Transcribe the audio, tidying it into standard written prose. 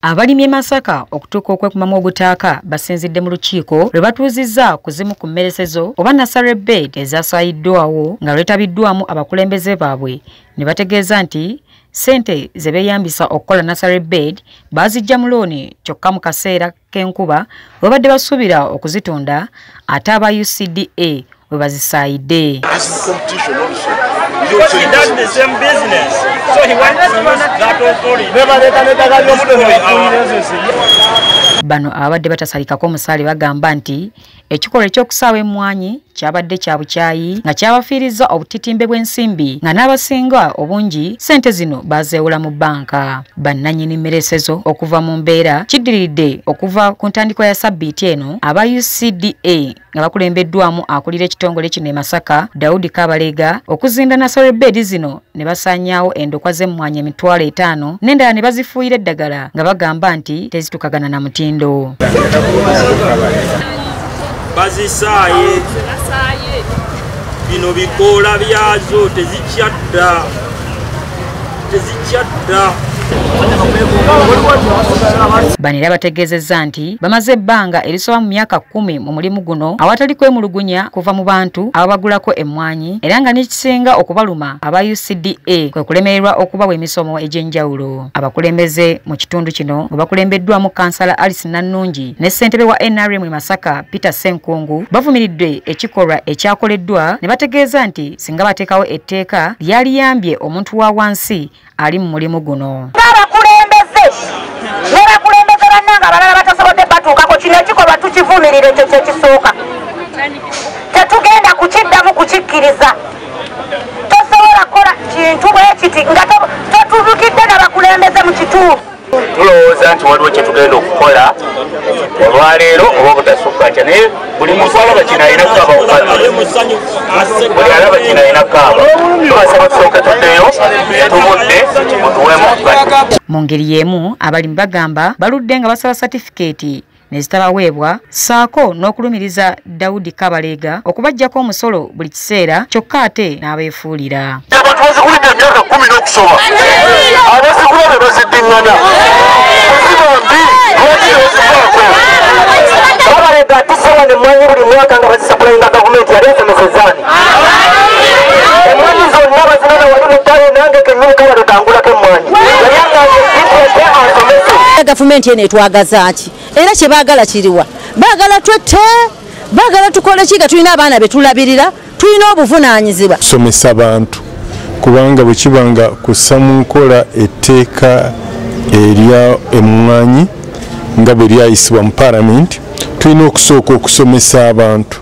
Abalimi Masaka okutuuka okwekumamu obutaaka basinzidde mu lukiiko lwe batuuzizza ku zimu ku mmeresezo oba nursery bed ezaasayiddwawo nga lwetabiddwamu abakulembeze baabwe ne bategeeza nti ssente ze beeyambisa okukola nursery bed baazijja mu looni kyokka mu kaseera k'enkuba we badde basuubira okuzitunda ate aba UCDA we bazisaayidde. Because he does the same business, so he wants to use that authority. Bano abadde batasalikako omusaale bagamba nti ekikolwa eky'okusaawa emmwanyi kyabadde kya bukyayi nga kyabafiirizza obutitimbe bw'ensimbi nga n'abasinga obungi ssente zino bazeewula mu bbanka. Bannannyini mmeresezo okuva mu mbeera kiddiridde okuva ku ntandikwa ya sabbiiti eno aba UCDA nga bakulembeddwamu akulira ekitongole kino e Masaka Daudi Kabalega okuzinda nursery bed zino ne basaanyaawo endokwa z'emmwanyi 5,000 n'endala ne bazifuuyira eddagala nga bagamba nti tezitukagana na mutindo. Bazisaaye bino bikoola byazo tezikyadda. Bano era bategeezezza nti bamaze ebbanga erisoba mu myaka 10 mu mulimu guno awatali kwemulugunya kuva mu bantu ababagulako emmwanyi era nga n'ekisinga okubaluma aba UCDA kwe kulemererwa okubawa emisomo egy'enjawulo. Abakulembeze mu kitundu kino nga bakulembeddwamu kansala Alice Nannungi ne ssentebe wa NRM Masaka Peter Senkungu bavumiridde ekikolwa ekyakoleddwa ne bategeeza nti singa bateekawo etteeka lyaliyambye omuntu wa wansi ali mu mulimu guno. N'abakulembeze bannanga abalala batasobodde batuukako kino ekikolwa tukivumirire ekyo kyekisooka. Tetugenda kukiddamu kukikkiriza. Tosobola kukola kintu bwe kiti nga totuzukidde n'abakulembeze mu kitundu. Tulowooza nti waliwo kye tugenda okukola olwaleero oba obutasukka kya naye buli muntu alaba kino alina kaaba buli alaba kino alina kaaba tubasaba tusooke tuddeyo tubudde mutuweemu okukati. Mu ngeri y'emu abalimi bagamba baludde nga basaba satifikeeti ne zitabaweebwa saako n'okulumiriza Daudi Kabalega okubajjako omusolo buli kiseera kyokka ate n'abeefuulira. Abantu bazigulidde emyaka 10 n'okusoba abazigula be baziddiŋŋana Kabalega atusoba n'emmwanyi buli mwaka nga bazisapulayinga gavumenti yali esomesezzaani emmwanyi zonna bazinana wali mu ttale nange kennyini kaba tutangulako emmwanyi yali angaezitwedde asomese. Gavumenti eno etwagaza ki era kye baagala kiriwa baagala twette baagala tukole ki nga tulina abaana be tulabirira tulina obuvunaanyizibwa kusomesa abantu kubanga bwe kibanga kussa mu nkola etteeka erya emmwanyi nga bwe lyayisibwa mu paalamenti tulina okusooka okusomesa abantu.